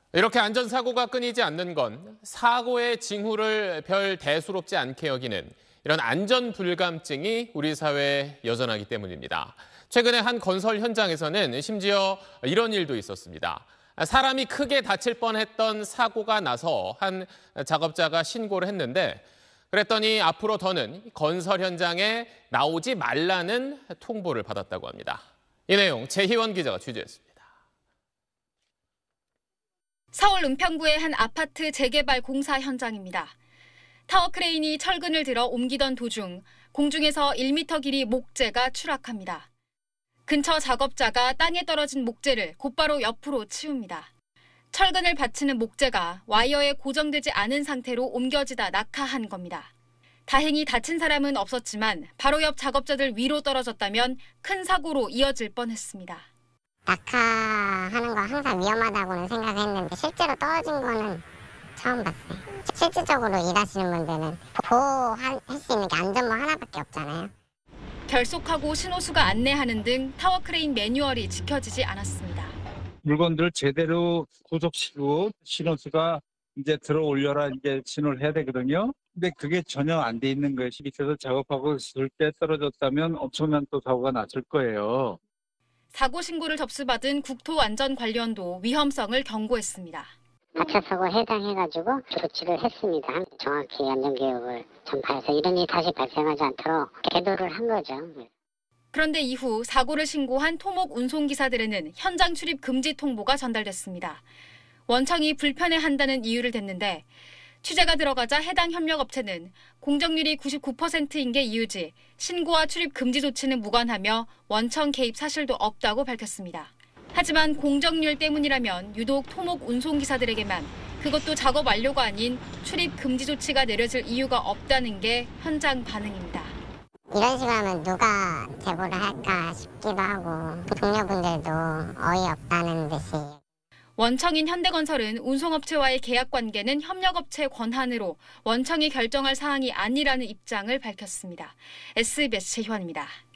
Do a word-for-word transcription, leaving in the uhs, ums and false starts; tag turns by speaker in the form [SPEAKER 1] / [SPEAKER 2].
[SPEAKER 1] 이렇게 안전사고가 끊이지 않는 건 사고의 징후를 별 대수롭지 않게 여기는 이런 안전불감증이 우리 사회에 여전하기 때문입니다. 최근에 한 건설 현장에서는 심지어 이런 일도 있었습니다. 사람이 크게 다칠 뻔했던 사고가 나서 한 작업자가 신고를 했는데 그랬더니 앞으로 더는 건설 현장에 나오지 말라는 통보를 받았다고 합니다. 이 내용 재희원 기자가 취재했습니다.
[SPEAKER 2] 서울 은평구의 한 아파트 재개발 공사 현장입니다. 타워 크레인이 철근을 들어 옮기던 도중 공중에서 일 미터 길이 목재가 추락합니다. 근처 작업자가 땅에 떨어진 목재를 곧바로 옆으로 치웁니다. 철근을 받치는 목재가 와이어에 고정되지 않은 상태로 옮겨지다 낙하한 겁니다. 다행히 다친 사람은 없었지만 바로 옆 작업자들 위로 떨어졌다면 큰 사고로 이어질 뻔했습니다.
[SPEAKER 3] 낙하하는 거 항상 위험하다고는 생각했는데 실제로 떨어진 거는 처음 봤어요. 실질적으로 일하시는 분들은 보호할 수 있는 게 안전모 하나밖에 없잖아요.
[SPEAKER 2] 결속하고 신호수가 안내하는 등 타워 크레인 매뉴얼이 지켜지지 않았습니다.
[SPEAKER 4] 물건들을 제대로 구속시키고 신호수가 이제 들어 올려라 이제 신호를 해야 되거든요. 근데 그게 전혀 안 돼 있는 거예요. 밑에서 작업하고 있을 때 떨어졌다면 엄청난 또 사고가 났을 거예요.
[SPEAKER 2] 사고 신고를 접수받은 국토안전관리원도 위험성을 경고했습니다.
[SPEAKER 3] 다쳐서고 해당해가지고 조치를 했습니다. 정확히 안전교육을 전파해서 이런 일이 다시 발생하지 않도록 계도를 한 거죠.
[SPEAKER 2] 그런데 이후 사고를 신고한 토목 운송기사들에는 현장 출입 금지 통보가 전달됐습니다. 원청이 불편해한다는 이유를 댔는데 취재가 들어가자 해당 협력업체는 공정률이 구십구 퍼센트인 게 이유지 신고와 출입 금지 조치는 무관하며 원청 개입 사실도 없다고 밝혔습니다. 하지만 공정률 때문이라면 유독 토목 운송기사들에게만 그것도 작업 완료가 아닌 출입 금지 조치가 내려질 이유가 없다는 게 현장 반응입니다.
[SPEAKER 3] 이런 식으로 하면 누가 제보를 할까 싶기도 하고 동료분들도 어이없다는 듯이.
[SPEAKER 2] 원청인 현대건설은 운송업체와의 계약 관계는 협력업체 권한으로 원청이 결정할 사항이 아니라는 입장을 밝혔습니다. 에스비에스 최희원입니다.